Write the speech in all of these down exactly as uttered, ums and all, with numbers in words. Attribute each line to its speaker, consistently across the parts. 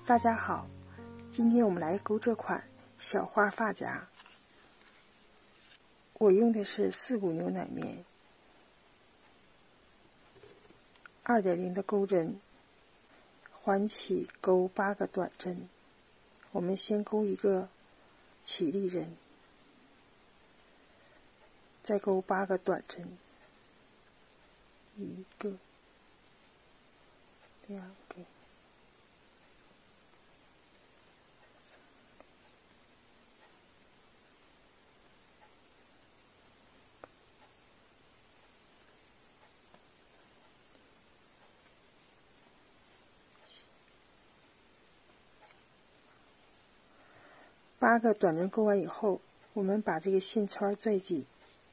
Speaker 1: 大家好，今天我们来钩这款小花发夹。我用的是四股牛奶棉 二点零 的钩针，环起钩八个短针。我们先钩一个起立针，再钩八个短针，一个、两个、八个短针钩完以后，我们把这个线圈拽紧，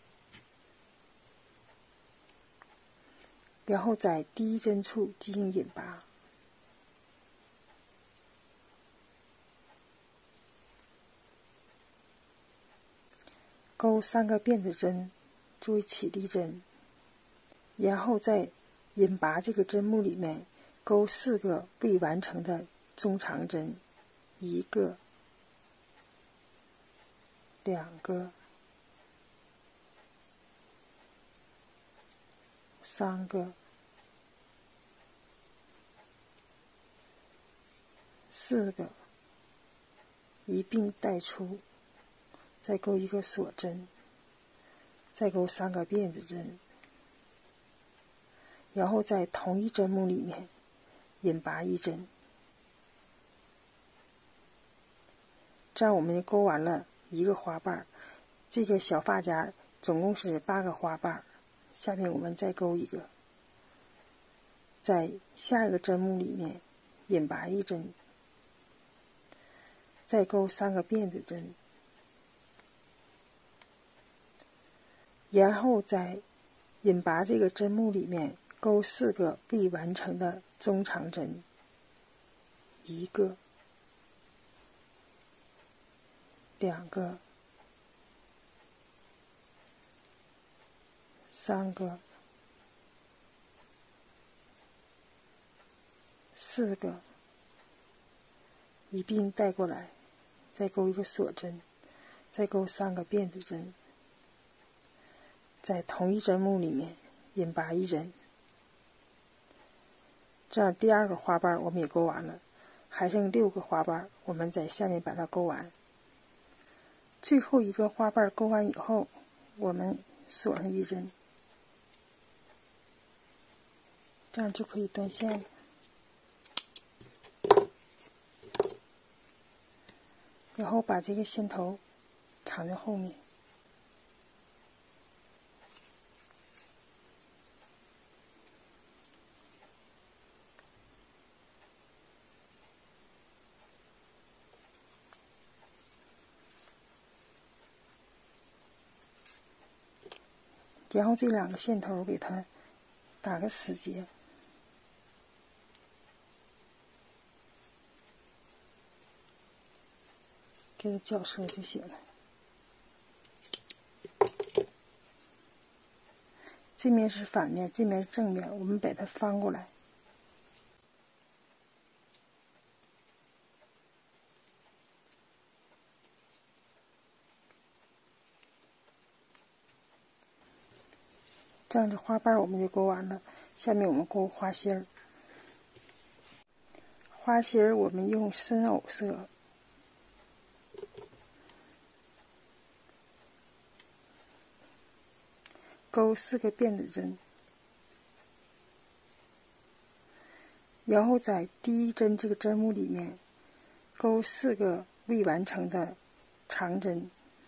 Speaker 1: 然后在第一针处进行引拔，钩三个辫子针作为起立针，然后在引拔这个针目里面钩四个未完成的中长针，一个、两个、三个、四个，一并带出，再钩一个锁针，再钩三个辫子针，然后在同一针目里面引拔一针。这样我们钩完了一个花瓣，这个小发夹总共是八个花瓣。下面我们再钩一个，在下一个针目里面引拔一针，再钩三个辫子针，然后在引拔这个针目里面钩四个未完成的中长针，一个、两个、三个、四个，一并带过来，再钩一个锁针，再钩三个辫子针，在同一针目里面引拔一针。这样第二个花瓣我们也钩完了，还剩六个花瓣，我们在下面把它钩完。最后一个花瓣钩完以后，我们锁上一针，这样就可以断线了。然后把这个线头藏在后面。然后这两个线头给它打个死结，给它绞折就行了。这面是反面，这面是正面，我们把它翻过来。这样的花瓣我们就钩完了，下面我们钩花心儿。花心儿我们用深藕色，钩四个辫子针，然后在第一针这个针目里面钩四个未完成的长针，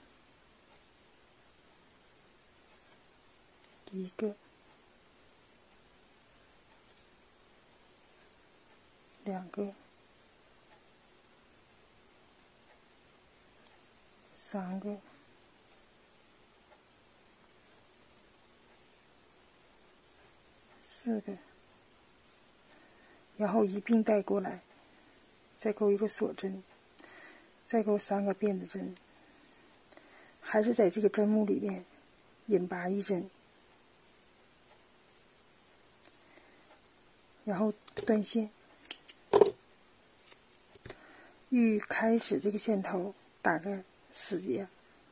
Speaker 1: 一个、两个、三个、四个，然后一并带过来，再钩一个锁针，再钩三个辫子针，还是在这个针目里面引拔一针，然后断线。 预开始这个线头打个死结，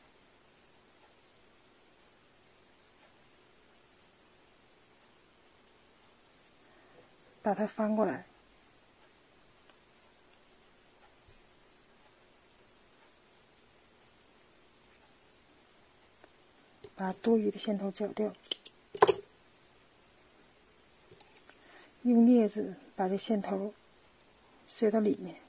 Speaker 1: 把它翻过来，把多余的线头绞掉，用镊子把这线头塞到里面，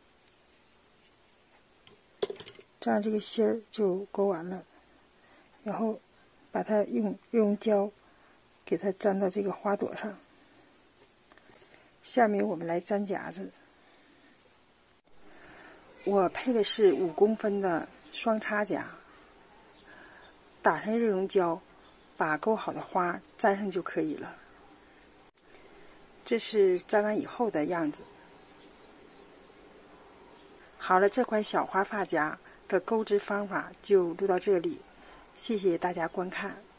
Speaker 1: 这样这个芯儿就勾完了。然后把它用用胶给它粘到这个花朵上。下面我们来粘夹子。我配的是五公分的双插夹，打上热熔胶，把勾好的花粘上就可以了。这是粘完以后的样子。好了，这款小花发夹的钩织方法就录到这里，谢谢大家观看。